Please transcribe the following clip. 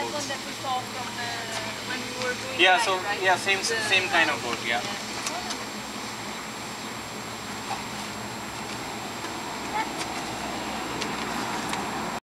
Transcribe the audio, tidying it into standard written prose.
boats. one that we saw from when we were doing Yeah, Raya, so right? yeah, same kind of boat. Yeah.